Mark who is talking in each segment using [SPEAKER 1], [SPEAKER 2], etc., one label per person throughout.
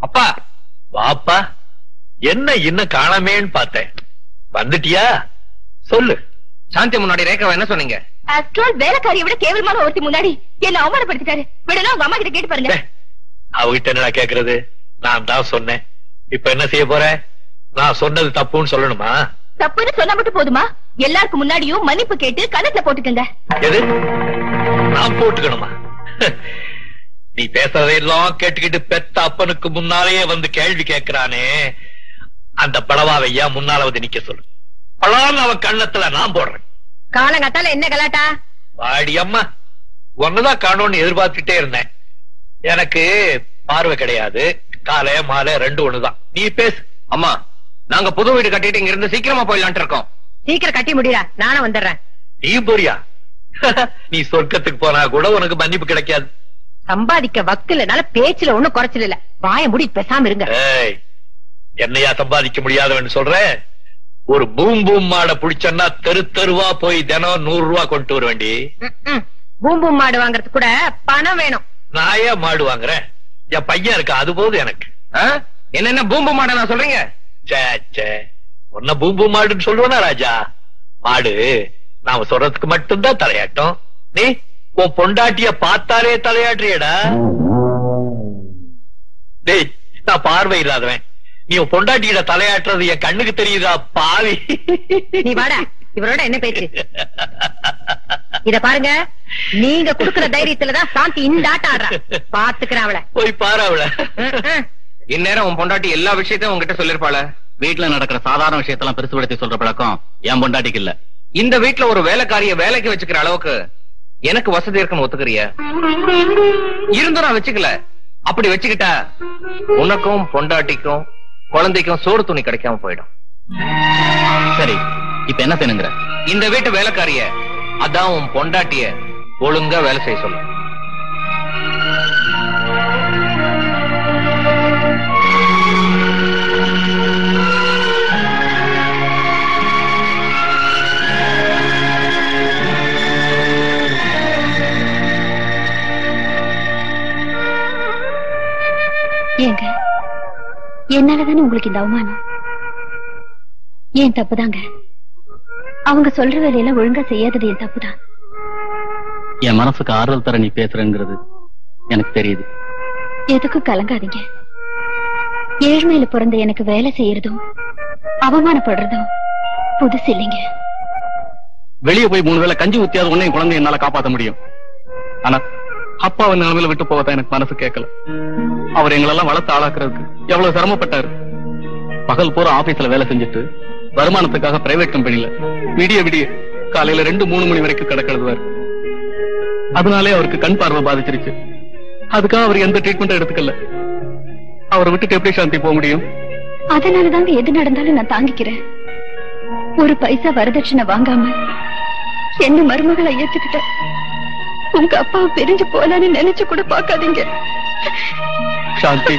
[SPEAKER 1] அப்பா
[SPEAKER 2] வாப்பா, என்ன இன்னும் காணாமேன்னு பார்த்தேன். வந்துட்டியா? சொல்லு.
[SPEAKER 1] சாந்தி முன்னாடி ரேகாவை என்ன சொன்னீங்க?
[SPEAKER 3] வேலைக்காரியை விட கேவலமான ஒருத்தி முன்னாடி என்ன அவமானப்படுத்திட்டாரு. விடலாம், உங்க அம்மா கிட்ட கேட்டு பாருங்க.
[SPEAKER 2] அவகிட்ட என்னடா கேக்குறது? நான் தான் சொன்னேன். இப்ப என்ன செய்ய போற? நான் சொன்னது தப்புன்னு சொல்லணுமா?
[SPEAKER 3] தப்புன்னு சொன்னா மட்டும் போதுமா? எல்லாருக்கும் முன்னாடியும் மன்னிப்பு கேட்டு கணக்குல போட்டுக்கங்க.
[SPEAKER 2] எது? நான் போட்டுக்கணுமா? நீ பேசுறதையெல்லாம் கேட்டுக்கிட்டு பெத்த அப்பனுக்கு முன்னாலேயே வந்து கேள்வி கேட்கிறானே, அந்த படவாவையா முன்னால வந்து நிக்க சொல்லு. பழான்னு அவன் கண்ணத்துல நான் போடுறேன்.
[SPEAKER 3] காலங்கத்தால என்ன கலாட்டா?
[SPEAKER 2] வாடி அம்மா, ஒன்னதான் காணோன்னு எதிர்பார்த்துட்டே இருந்தேன். எனக்கு பார்வை கிடையாது, காலை மாலை ரெண்டு ஒண்ணுதான். நீ பேசு.
[SPEAKER 1] அம்மா, நாங்க புது வீடு கட்டிட்டு இங்க இருந்து சீக்கிரமா போயிடலான்ட்டு இருக்கோம்.
[SPEAKER 3] சீக்கிரம் கட்டி முடியா, நானும் வந்துடுறேன்.
[SPEAKER 2] நீ போறியா? நீ சொர்க்கத்துக்கு போனா கூட உனக்கு மன்னிப்பு கிடைக்காது.
[SPEAKER 3] சம்பாதிக்க வக்குலனால பேச்சுல ஒண்ணும் குறைச்சல இல்ல. வாய முடி பேசாம இருங்க.
[SPEAKER 2] என்னையா சம்பாதிக்க முடியாதவன்னு சொல்ற? ஒரு பூம் பூம் மாடை புடிச்சன்னா தெரு தெருவா போய் தினம் 100 ரூபா கொண்டு வர வேண்டி.
[SPEAKER 3] பூம் பூம் மாடு வாங்கறதுக்கு கூட பணம் வேணும்.
[SPEAKER 2] நான் ஏன் மாடு வாங்குறேன்? என் பையன் இருக்கா, அது போது எனக்கு.
[SPEAKER 1] என்ன பூம்பு மாட நான் சொல்றீங்க?
[SPEAKER 2] உன்ன பூம்பு மாடுன்னு சொல்லுவனா ராஜா? மாடு நாம சொல்றதுக்கு மட்டும்தான் தலையாட்டம். நீ உன் பொண்டாட்டிய பார்த்தாலே தலையாட்டுறியடா. டேய், நான் பார்வை இல்லாதவன். நீ உன் பொண்டாட்டியிட தலையாட்டுறது என் கண்ணுக்கு தெரியுதா பாவி?
[SPEAKER 3] நீ வாடா, இவரோட என்ன பேச்சு? இத பாருங்க, நீங்க குடுக்கிற தைரியத்துலதான் சாந்தி இந்த ஆட்டம் ஆடுறா. பாத்துக்கிறேன் அவளை.
[SPEAKER 2] போய் பாரு அவளை.
[SPEAKER 1] இந்நேரம் உன் பொண்டாட்டி எல்லா விஷயத்தையும் உங்ககிட்ட சொல்லிருப்பாள.
[SPEAKER 4] வீட்டுல நடக்கிற சாதாரண விஷயத்தெல்லாம் பெருசுபடுத்தி சொல்ற பழக்கம் என் பொண்டாட்டிக்கு இல்ல.
[SPEAKER 1] இந்த வீட்டுல ஒரு வேலைக்காரிய வேலைக்கு வச்சுக்கிற அளவுக்கு எனக்கு வசதி இருக்குன்னு ஒத்துக்கிறிய? இருந்தும் நான் வச்சுக்கல. அப்படி வச்சுக்கிட்டா உனக்கும் பொண்டாட்டிக்கும் குழந்தைக்கும் சோறு துணி கிடைக்காம போயிடும்.
[SPEAKER 4] சரி, இப்ப என்ன செய்யணுங்கிற?
[SPEAKER 1] இந்த வீட்டு வேலைக்காரிய, அதான் உன் பொண்டாட்டிய ஒழுங்கா வேலை செய்ய சொல்லு.
[SPEAKER 3] ஏங்க, என்னாலதானே உங்களுக்கு இந்த அவமானம்? ஏன் தப்புதாங்க. அவங்க சொல்ற வேலையெல்லாம் ஒழுங்கா செய்யாதது என் தப்புதான்.
[SPEAKER 4] என் மனசுக்கு ஆறுதல் தர நீ பேசுறங்கிறது எனக்கு தெரியுது.
[SPEAKER 3] எதுக்கும் கலங்காதீங்க. ஏழ்மையில பிறந்த எனக்கு வேலை செய்யறதும் அவமானப்படுறதும் புதுசு இல்லைங்க.
[SPEAKER 4] வெளியே போய் 3 வேளை கஞ்சி ஊத்தியாவது உன்னையும் குழந்தை என்னால காப்பாற்ற முடியும். ஆனா அப்பாவை நிலைமையில விட்டு போகத்தான் எனக்கு மனசு கேட்கல. அவர் எங்களெல்லாம் வளர்த்து ஆளாக்குறதுக்கு எவ்வளவு சிரமப்பட்டாரு. பகல் பூரா ஆபீஸ்ல வேலை செஞ்சுட்டு வருமானத்துக்காக பிரைவேட் கம்பெனில விடிய விடிய காலையில 2-3 மணி வரைக்கும் கிடக்கிறது. அதனாலே அவருக்கு கண் பார்வை பாதிச்சிருச்சு. அதுக்காக அவர் எந்த ட்ரீட்மெண்ட்டும் எடுத்துக்கல. அவரை விட்டுட்டு எப்படி சாந்தி போக முடியும்?
[SPEAKER 3] அதனாலதாங்க எது நடந்தாலும் நான் தாங்கிக்கிறேன். ஒரு பைசா வரதட்சணை வாங்காம என்ன மருமகளை ஏத்துக்கிட்ட உங்க அப்பாவை பிரிஞ்சு போலான்னு நினைச்சு கூட பாக்காதீங்க.
[SPEAKER 4] சாந்தி,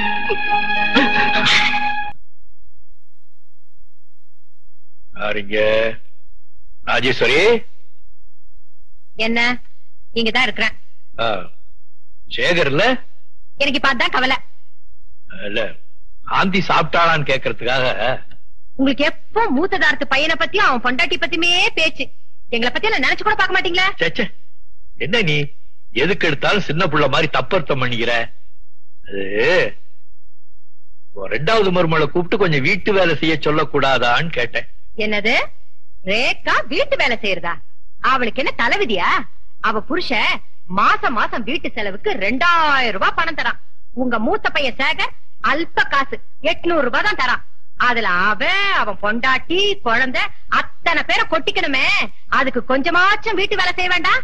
[SPEAKER 2] ராஜேஸ்வரி,
[SPEAKER 3] என்ன இங்கதான் இருக்கிறேன்.
[SPEAKER 2] சேகர் இல்ல?
[SPEAKER 3] எனக்கு இப்ப அதான் கவலை.
[SPEAKER 2] இல்ல, ஆந்தி சாப்பிட்டாளான்னு கேக்குறதுக்காக.
[SPEAKER 3] உங்களுக்கு எப்போ மூத்ததாரத்து பையனை பத்தியும் அவன் பொண்டாட்டி பத்தியுமே பேச்சு. எங்களை பத்தி எல்லாம் நினைச்சு கூட பாக்க மாட்டீங்களா?
[SPEAKER 2] சேச்சே, என்ன நீ எதுக்கு எடுத்தாலும் சின்ன புள்ள மாதிரி தப்பர்த்தம் பண்ணிக்கிற? அது 2வது மருமகளை கூப்பிட்டு கொஞ்சம் வீட்டு வேலை செய்ய சொல்லக்கூடாதான்னு கேட்டேன்.
[SPEAKER 3] என்னது? ரேகா வீட்டு வேலை செய்யறதா? அவளுக்கு என்ன தலைவிதியா? அவ புருஷன் மாசம் மாசம் வீட்டு செலவுக்கு 2000 ரூபாய் பணம் தரான். உங்க மூத்த பையன் சேகர் அல்ப காசு 800 ரூபாய் தான் தரான். அதுல அவன் பொண்டாட்டி குழந்தை அத்தனை பேரை கொட்டிக்கணுமே. அதுக்கு கொஞ்சமாச்சும் வீட்டு வேலை செய்ய வேண்டாம்?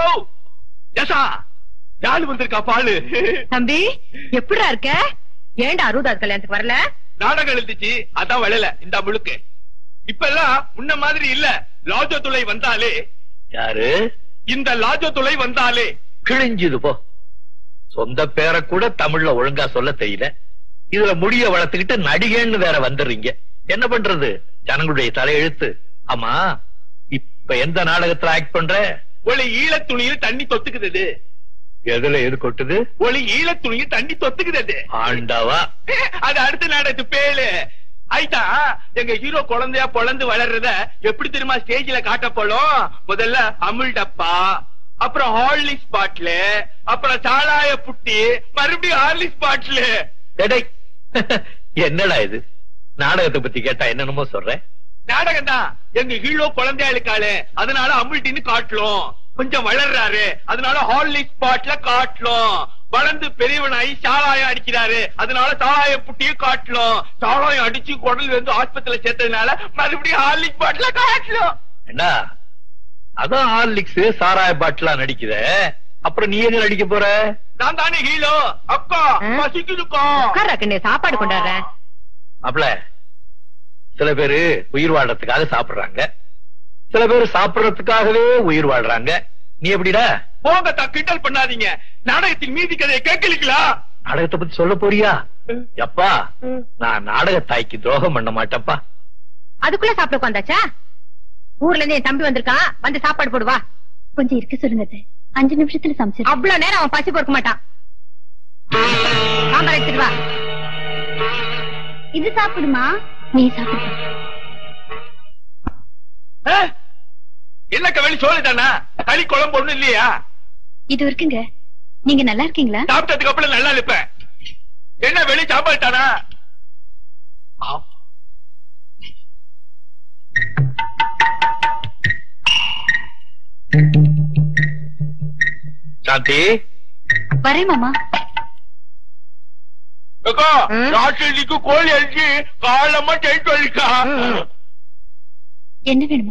[SPEAKER 3] தம்பி, எப்படிடா இருக்க? ஏண்டா 60வது கல்யாணத்துக்கு வரல?
[SPEAKER 5] நாடகம் எழுதிச்சு, அதான் வரல. இந்த முழுக்கு இப்ப எல்லாம் முன்ன மாதிரி இல்ல. லாஜோ துளை வந்தாலே.
[SPEAKER 2] யாரு?
[SPEAKER 5] இந்த லாஜோ துளை வந்தாலே
[SPEAKER 2] கிழிஞ்சுது போ. சொந்த பேரை கூட தமிழ்ல ஒழுங்கா சொல்ல தெரியல. இதுல முடிய வளர்த்துக்கிட்டு நடிகன்னு வேற வந்துடுறீங்க. என்ன பண்றது? ஜனங்களுடைய தலையெழுத்து. ஆமா, இப்ப எந்த நாடகத்துல ஆக்ட் பண்ற?
[SPEAKER 5] ஒரு ஈழ துணியில் தண்ணி தொத்துக்குது.
[SPEAKER 2] எதுல எது கொட்டுது?
[SPEAKER 5] ஒளி ஈழ துணிய தண்ணி தொத்துக்குது.
[SPEAKER 2] ஆண்டவா,
[SPEAKER 5] அது அடுத்த நாடத்து பேலு. ஆயிட்டா எங்க ஹீரோ குழந்தையா பொழந்து வளர்றத எப்படி தெரியுமா ஸ்டேஜ்ல காட்டப்படும்? முதல்ல அமுல் டப்பா, அப்புறம் ஹார்லிக்ஸ் பாட்டில், அப்புறம் சாலாய புட்டி, மறுபடியும் ஹார்லிக்ஸ் பாட்டில்.
[SPEAKER 2] என்னடா இது? நாடகத்தை பத்தி கேட்டா என்னென்னமோ சொல்றேன்.
[SPEAKER 5] நாடகம் தான். எங்க ஹீரோ குழந்தையா இருக்காளே, அதனால அமுல் டின்னு காட்டலும். கொஞ்சம் வளர்றாரு, அதனால ஹார்லிக்ஸ் பாட்டில காட்டலும். வளர்ந்து பெரியவனாயி சாலாயம் அடிக்கிறாரு, அதனால சாலாய புட்டியை காட்டலும். சாலாயம் அடிச்சு குடல் வந்து ஆஸ்பத்திரியில சேர்த்ததுனால மறுபடியும் ஹார்லிக்ஸ் பாட்டில காட்டலும்.
[SPEAKER 2] என்ன அதான் ஹார்லிக்ஸ் சாராய பாட்டிலா நடிக்குத, அப்புறம் நீ எங்க நடிக்க போற?
[SPEAKER 5] நான் தானே ஹீரோ. அக்கா பசிக்குதுக்கா.
[SPEAKER 3] சாப்பாடு கொண்டாடுறேன்.
[SPEAKER 2] அப்பல சில பேரு உயிர் வாழ்றதுக்காக சாப்பிடுறாங்க, சில பேர் சாப்பிடறதுக்காகவே உயிர் வாழ்றாங்க. நீ எப்படிடா?
[SPEAKER 5] போங்க தான், கிண்டல் பண்ணாதீங்க. நாடகத்தின் மீதி கதையை கேட்கலீங்களா?
[SPEAKER 2] நாடகத்தை பத்தி சொல்ல போறியா? எப்பா, நான் நாடக தாய்க்கு துரோகம் பண்ண மாட்டேப்பா.
[SPEAKER 3] அதுக்குள்ள சாப்பிட உட்காந்தாச்சா? ஊர்ல இருந்து என் தம்பி வந்திருக்கான், வந்து சாப்பாடு போடுவா.
[SPEAKER 6] கொஞ்சம் இருக்க சொல்லுங்க, 5 நிமிஷத்துல சமைச்சு.
[SPEAKER 3] அவ்வளவு நேரம் அவன் பசி பொறுக்க மாட்டான். சாம்பார் எடுத்துட்டு வா.
[SPEAKER 6] இது சாப்பிடுமா? நீ சாப்பிடு.
[SPEAKER 5] என்ன கவலை சொல்லுதானா? களி குழம்பு ஒண்ணும் இல்லையா?
[SPEAKER 6] இது இருக்குங்க. நீங்க நல்லா இருக்கீங்களா?
[SPEAKER 5] சாப்பிட்டதுக்கு அப்புறம் நல்லா இருப்பேன். என்ன வெளி சாப்பாடுட்டானா?
[SPEAKER 2] சாந்தி,
[SPEAKER 6] வரேன் மாமா.
[SPEAKER 5] ராத்திரிக்கு கோழி அடிச்சு காலமா டெய்ட் வலிக்கா.
[SPEAKER 6] என்ன வேணுமா?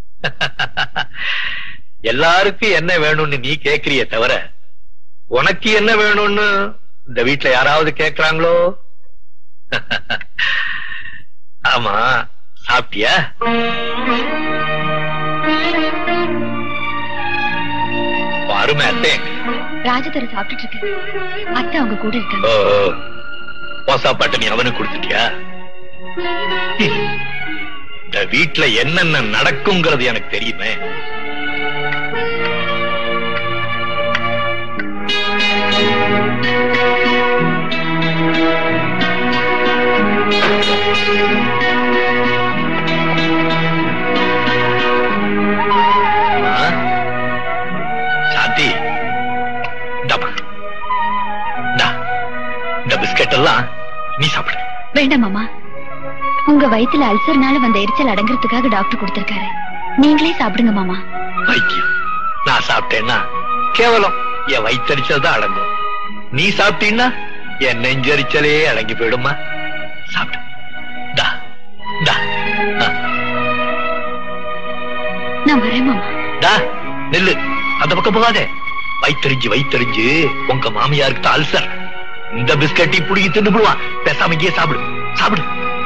[SPEAKER 2] எல்லாருக்கும் என்ன வேணும்னு நீ கேக்குறிய தவிர, உனக்கு என்ன வேணும்னு இந்த வீட்டுல யாராவது கேக்குறாங்களோ? ஆமா, சாப்பிட்டியா? பாருமே அத்தை.
[SPEAKER 6] ராஜதர சாப்பிட்டு இருக்கு. அத்தை அவங்க கூட இருக்காங்க.
[SPEAKER 2] சாப்பாட்டை நீ அவனுக்கு கொடுத்துட்டியா? இந்த வீட்டுல என்னென்ன நடக்குங்கிறது எனக்கு தெரியுமே. சாந்தி, இந்த பிஸ்கட் எல்லாம் நீ சாப்பிடு.
[SPEAKER 6] வேண்டாம் மாமா, உங்க வயித்துல அல்சர்னால வந்த எரிச்சல் அடங்குறதுக்காக டாக்டர் கொடுத்திருக்காரு. நீங்களே சாப்பிடுங்க மாமா.
[SPEAKER 2] வைத்தியம் நான் சாப்பிட்டேன்னா கேவலம் என் வயிற்றறிச்சல் தான் அடங்கும். நீ சாப்பிட்டீன்னா என் நெஞ்சரிச்சலே அடங்கி போயிடுமா? சாப்பிடு.
[SPEAKER 6] நான் வரேன் மாமா.
[SPEAKER 2] நெல்லு, அந்த பக்கம் போகாதே. வயிற்றறிஞ்சு உங்க மாமியாருக்கு அல்சர். இந்த பிஸ்கட்டி புடிங்கி தின்னு போடுவான். பேசாம இங்கே சாப்பிடு. சாப்பிடு.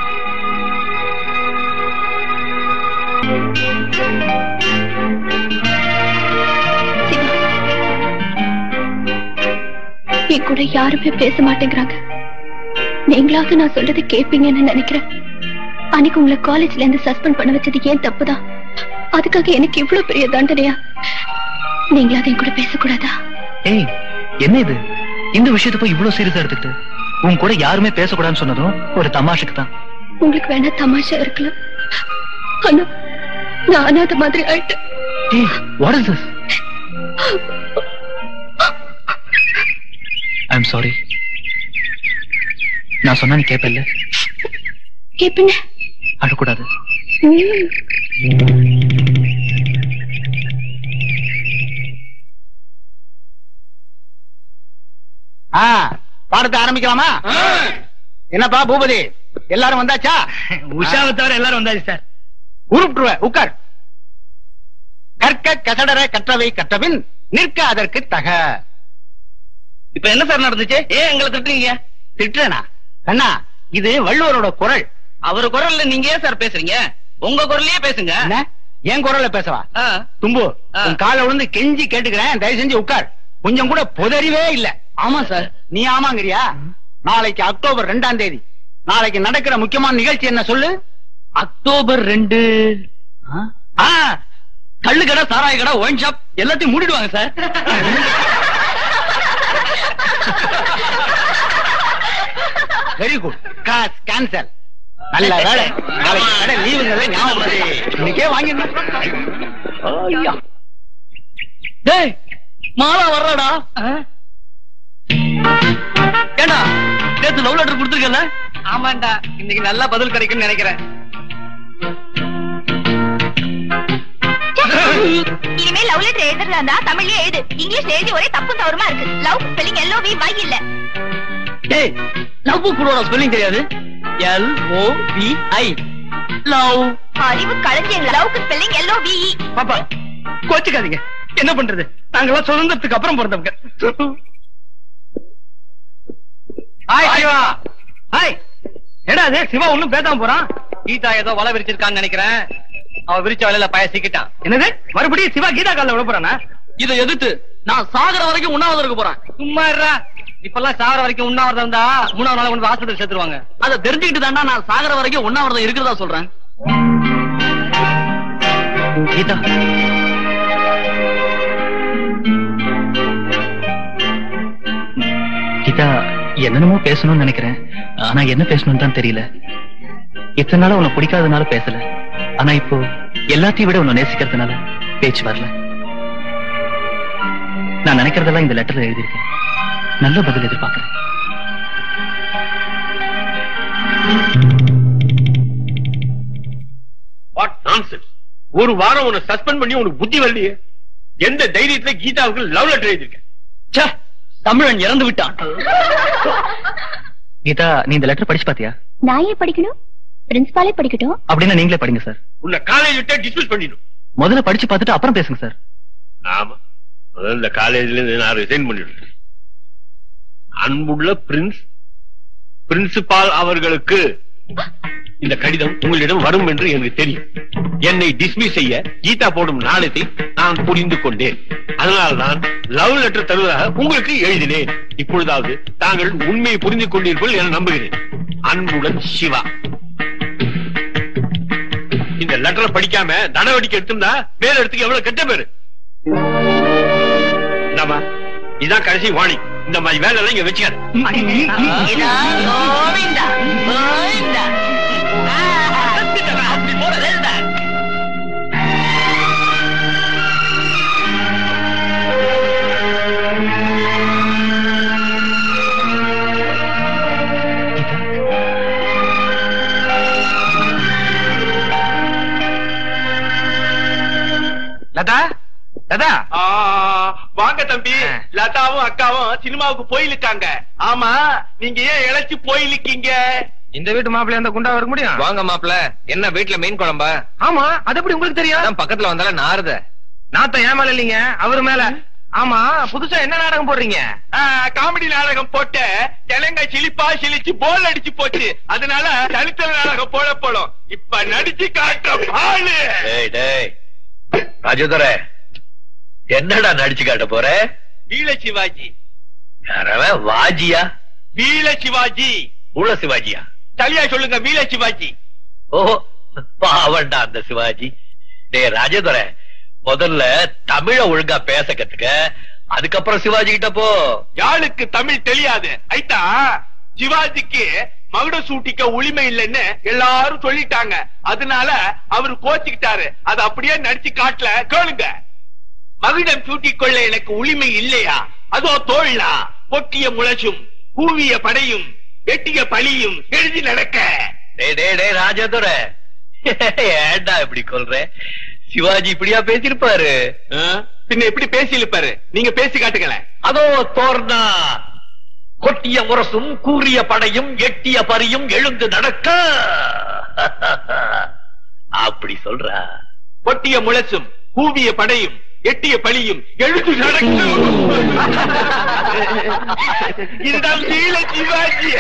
[SPEAKER 6] என் கூட யாருமே பேச மாட்டேங்கிறாங்க. நீங்களாவது நான் சொல்றது கேட்பீங்கன்னு நினைக்கிறேன். அன்னைக்கு உங்களை காலேஜ்ல இருந்து சஸ்பெண்ட் பண்ண வச்சது ஏன் தப்புதான்? அதுக்காக எனக்கு இவ்வளவு பெரிய தண்டனையா? நீங்களாவது என் கூட பேசக்கூடாதா?
[SPEAKER 4] ஏய், என்ன இது? இந்த விஷயத்தை போய் இவ்வளவு சீரியஸா எடுத்துக்கிட்டு உன் கூட யாருமே பேசக்கூடாதுன்னு சொன்னதும் ஒரு தமாஷுக்கு தான்.
[SPEAKER 6] உங்களுக்கு வேணா தமாஷா இருக்கலாம், ஆனா நான் அனாத மாதிரி ஆயிட்டேன்.
[SPEAKER 4] ஏய், what is this? I'm sorry. நான் சொன்னா நீ கேப்பல்ல?
[SPEAKER 6] கேப்பீங்க.
[SPEAKER 4] அழக்கூடாது.
[SPEAKER 7] பாடத்தை ஆரம்பிக்கலாமா? என்னப்பா பூபதி, எல்லாரும் வந்தாச்சா?
[SPEAKER 4] உஷாவை தவிர எல்லாரும் வந்தாச்சு சார்.
[SPEAKER 7] உருட்டுருவேன், உட்கார். கற்க கசடர கற்றவை கற்றபின் நிற்க அதற்கு தக.
[SPEAKER 4] இப்ப என்ன சார் நடந்துச்சு? ஏன் எங்களை திட்டுறீங்க?
[SPEAKER 7] திட்டுறேனா? கண்ணா, இது வள்ளுவரோட குரல்.
[SPEAKER 4] அவர் குரல்ல நீங்க ஏன் சார் பேசுறீங்க? உங்க குரல்லயே பேசுங்க.
[SPEAKER 7] என்ன என் குரல்ல பேசவா? தும்பு, உன் காலை விழுந்து கெஞ்சி கேட்டுக்கிறேன், தயவு செஞ்சு உட்கார். கொஞ்சம் கூட பொதறிவே இல்ல.
[SPEAKER 4] ஆமா சார்.
[SPEAKER 7] நீ ஆமாங்கிறியா? நாளைக்கு அக்டோபர் 2ஆம் தேதி நாளைக்கு நடக்கிற முக்கியமான நிகழ்ச்சி என்ன சொல்லு?
[SPEAKER 4] அக்டோபர் 2 கள்ளு கடை, சாராய கடை, ஒயின் ஷாப் எல்லாத்தையும் மூடிடுவாங்க சார்.
[SPEAKER 7] Very good. Gas cancel. நல்ல வேலை. நாளைக்கு கடை லீவுங்கிறத ஞாபகம் இன்னைக்கே வாங்கிடணும்.
[SPEAKER 4] டேய் மாலா வர்றாடா. ஏண்டா நேத்து லவ் லெட்டர் கொடுத்துருக்கல?
[SPEAKER 1] ஆமாண்டா, இன்னைக்கு நல்லா பதில் கிடைக்கும்னு நினைக்கிறேன்.
[SPEAKER 6] இனிமே லவ் லெட்டர் எழுதுறதா தமிழ்லயே எழுது. இங்கிலீஷ்ல எழுதி ஒரே தப்பு தவறுமா இருக்கு. லவ் ஸ்பெல்லிங் LOVY இல்ல.
[SPEAKER 4] டேய் லவ் கூட ஸ்பெல்லிங் தெரியாது. LOVI love.
[SPEAKER 6] அறிவு கலைஞங்க. லவ்க்கு ஸ்பெல்லிங் LOVE.
[SPEAKER 4] பாப்பா கோச்சுக்காதீங்க. என்ன பண்றது, நாங்கெல்லாம் சுதந்திரத்துக்கு அப்புறம் பிறந்தவங்க. ஹாய் சிவா. ஹாய். ஏடா அது சிவா ஒண்ணும் பேசாம போறான்?
[SPEAKER 1] கீதா ஏதோ வலை விரிச்சிருக்கான்னு நினைக்கிறேன். அவன் விரிச்ச வலையில பய சிக்கிட்டான்.
[SPEAKER 4] என்னது மறுபடியும் சிவா கீதா கால விட போறானா? இதை எதிர்த்து நான் சாகர வரைக்கும் உண்ணாவிரதம் இருக்க போறேன்.
[SPEAKER 1] சும்மா இருடா. இப்பெல்லாம் சாகர வரைக்கும் உண்ணாவிரதம் இருந்தா 3ஆவது நாள் கொண்டு ஹாஸ்பிட்டல் சேர்த்துருவாங்க.
[SPEAKER 4] அதை தெரிஞ்சுக்கிட்டு தாண்டா நான் சாகர வரைக்கும் உண்ணாவிரதம் இருக்கிறதா சொல்றேன்.
[SPEAKER 1] கீதா
[SPEAKER 4] கீதா என்னென்னமோ பேசணும்னு நினைக்கிறேன். ஆனா என்ன பேசணும்னு தான் தெரியல. இத்தனை நாள உன்னை பிடிக்காதனால பேசல. ஆனா இப்போ எல்லாத்தையும் விட உன்னை நேசிக்கிறதுனால பேச்சு வரல. நான் நினைக்கிறதெல்லாம் இந்த லெட்டர்ல எழுதியிருக்கேன். நல்ல பதில் எதிர்பார்க்கிறேன்.
[SPEAKER 5] What nonsense. ஒரு வாரம் உன்னை சஸ்பெண்ட் பண்ணி உனக்கு புத்தி வரலையே. எந்த தைரியத்துல கீதாவுக்கு லவ் லெட்டர் எழுதியிருக்கேன்?
[SPEAKER 4] தமிழன் இறந்து விட்டான். கீதா நீ இந்த லெட்டர் படிச்சு பாத்தியா?
[SPEAKER 6] நான் ஏன் படிக்கணும்? பிரின்சிபாலே படிக்கட்டும்.
[SPEAKER 4] அப்படின்னா நீங்களே படிங்க சார்.
[SPEAKER 5] உன்னை காலேஜ் விட்டு டிஸ்மிஸ் பண்ணிடும்.
[SPEAKER 4] முதல்ல படிச்சு பார்த்துட்டு அப்புறம் பேசுங்க சார்.
[SPEAKER 5] ஆமா, முதல்ல காலேஜ்ல இருந்து நான் ரிசைன் பண்ணிடுறேன். அன்புள்ள பிரின்சிபால் அவர்களுக்கு இந்த கடிதம் உங்களிடம் வரும் என்று எனக்கு தெரியும். என்னை டிஸ்மிஸ் செய்ய கீதா போடும் நாணயத்தை நான் புரிந்து கொண்டேன். அதனால்தான் லவ் லெட்டர் தருவதாக உங்களுக்கு எழுதினேன். இப்பொழுதாவது தாங்கள் உண்மையை புரிந்து கொண்டீர்கள் என நம்புகிறேன். அன்புடன் சிவா. இந்த லெட்டரை படிக்காம நடவடிக்கை எடுத்திருந்தா மேல இடத்துக்கு எவ்வளவு கெட்ட பேரு. இதான் கடைசி வாணி. இந்த மாதிரி வேலை எல்லாம் இங்க வச்சுக்காது.
[SPEAKER 1] லதா லதா
[SPEAKER 5] வாங்க தம்பி. லதாவும் அக்காவும் சினிமாவுக்கு போயிருக்காங்க. ஆமா, நீங்க ஏன் இழைச்சு போயிருக்கீங்க?
[SPEAKER 1] இந்த வீட்டு மாப்பிள்ளை அந்த குண்டா வர முடியும்? வாங்க மாப்பிள்ள. என்ன வீட்டுல மீன் குழம்பா?
[SPEAKER 4] ஆமா, அது எப்படி உங்களுக்கு தெரியும்?
[SPEAKER 1] பக்கத்துல வந்தால நாருத
[SPEAKER 4] நாத்த ஏமால இல்லீங்க, அவரு மேல. ஆமா, புதுசா என்ன நாடகம் போடுறீங்க?
[SPEAKER 5] காமெடி நாடகம் போட்டு ஜனங்க சிலிப்பா சிலிச்சு போல் அடிச்சு போச்சு. அதனால தனித்தல் நாடகம் போடும். இப்ப நடிச்சு காட்டுற பாலு.
[SPEAKER 2] ராஜதுர என்னடா நடிச்சு காட்ட போற?
[SPEAKER 5] வீல சிவாஜி.
[SPEAKER 2] வாஜியா?
[SPEAKER 5] வீல சிவாஜி.
[SPEAKER 2] உள்ள சிவாஜியா?
[SPEAKER 5] சரியா சொல்லுங்க, வீல சிவாஜி.
[SPEAKER 2] ஓஹோ, பாவண்டா அந்த சிவாஜி. டே ராஜதுர, முதல்ல தமிழ ஒழுங்கா பேச கத்துக்க, அதுக்கப்புறம் சிவாஜி கிட்ட போ.
[SPEAKER 5] யாருக்கு தமிழ் தெரியாது. ஐட்டா சிவாஜிக்கு மகுட சூட்டிக்க உரிமை இல்லைன்னு எல்லாரும் சொல்லிட்டாங்க. அதனால அவரு கோச்சுக்கிட்டாரு. அது அப்படியே நடிச்சு காட்டல. கேளுங்க. மகுடம் சூட்டிக்கொள்ள எனக்கு உரிமை இல்லையா? அதோ தோழா பொட்டிய முழச்சும் கூவிய படையும் வெட்டிய பழியும் எழுதி நடக்க.
[SPEAKER 2] ராஜதுர, ஏண்டா இப்படி கொல்ற? சிவாஜி இப்படியா பேசிருப்பாரு?
[SPEAKER 5] பின்ன எப்படி பேசியிருப்பாரு? நீங்க பேசி காட்டுங்களேன்.
[SPEAKER 2] அதோ தோர்னா கொட்டிய முரசும் கூறிய படையும் எட்டிய பரியும் எழுந்து நடக்க. அப்படி சொல்றா.
[SPEAKER 5] கொட்டிய முழசும் கூவிய படையும் எட்டிய பழியும் எழுந்து நடக்க. இதுதான் வீர சிவாஜி.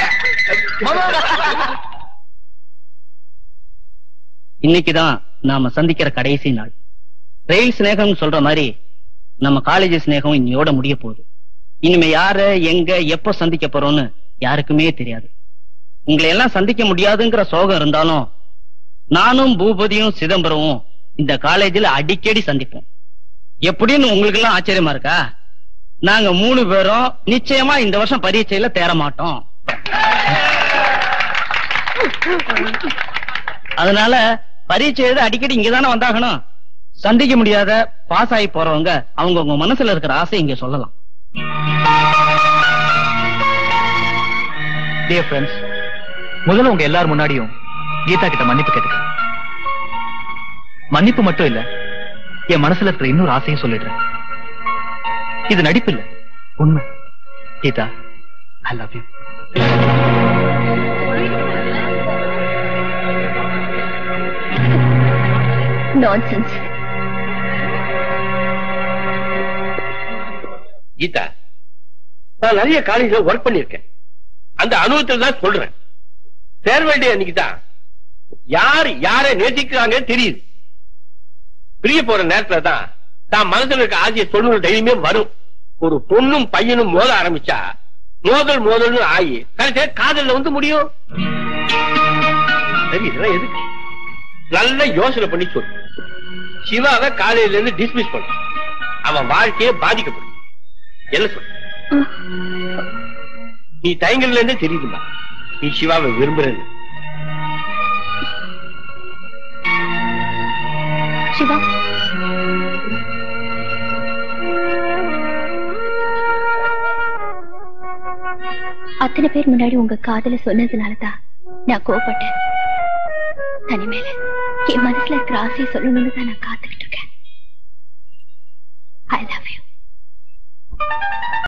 [SPEAKER 8] இன்னைக்குதான் நாம சந்திக்கிற கடைசி நாள். ரயில் சிநேகம் சொல்ற மாதிரி நம்ம காலேஜ் சிநேகம் இன்னையோட முடிய போகுது. இனிமே யார எங்க எப்ப சந்திக்க போறோம்னு யாருக்குமே தெரியாது. உங்களை எல்லாம் சந்திக்க முடியாதுங்கிற சோகம் இருந்தாலும் நானும் பூபதியும் சிதம்பரமும் இந்த காலேஜில் அடிக்கடி சந்திப்போம். எப்படின்னு உங்களுக்கு எல்லாம் ஆச்சரியமா இருக்கா? நாங்க 3 பேரும் நிச்சயமா இந்த வருஷம் பரீட்சையில தேர மாட்டோம். அதனால பரீட்சை எழுத அடிக்கடி இங்கதானே வந்தாகணும். சந்திக்க முடியாத பாஸ் ஆகி போறவங்க அவங்க உங்க மனசுல இருக்கிற ஆசை இங்க சொல்லலாம்.
[SPEAKER 9] டியர் ஃப்ரெண்ட்ஸ், முதல்ல உங்க எல்லாரும் முன்னாடியும் கீதா கிட்ட மன்னிப்பு கேட்டுக்கிறேன். மன்னிப்பு மட்டும் இல்ல, என் மனசுல இருக்கிற இன்னொரு ஆசையும் சொல்லிடுறேன். இது நடிப்பு இல்ல, உண்மை. Geetha, I love you.
[SPEAKER 6] Nonsense.
[SPEAKER 5] Geetha, நான் நிறைய காலேஜ்ல ஒர்க் பண்ணிருக்கேன். அந்த அனுபவத்தில் தான் சொல்றேன். சேர வேண்டிய அன்னைக்கு தான் யார் யாரை நேசிக்கிறாங்க தெரியுது. பிரிய போற நேரத்துல தான் தான் மனசுல இருக்க ஆசையை சொல்லணும் தைரியமே வரும். ஒரு பொண்ணும் பையனும் மோத ஆரம்பிச்சா மோதல்னு ஆகி கடைசியா காதல்ல வந்து முடியும். சரி, இதெல்லாம் எதுக்கு? நல்ல யோசனை பண்ணி சொல்லு. சிவாவை காலையில இருந்து டிஸ்மிஸ் பண்ணு. அவன் வாழ்க்கையே பாதிக்கப்படும். என்ன சொல்லு? நீ தயங்கல இருந்தே தெரியுதுமா நீ சிவாவை விரும்புறது.
[SPEAKER 6] சிவா, அத்தனை பேர் முன்னாடி உங்க காதல சொன்னதுனாலதான் நான் கோவப்பட்டேன். தனிமேல என் மனசுல இருக்கிற ஆசையை சொல்லணும்னு தான் நான் காத்துக்கிட்டு இருக்கேன். I love you.